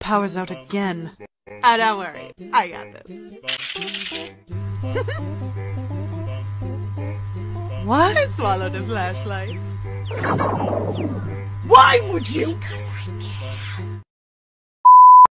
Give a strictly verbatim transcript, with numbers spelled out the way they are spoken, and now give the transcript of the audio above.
power's out again. Ah, don't worry. I got this. What? I swallowed a flashlight. Why would you? Because I can.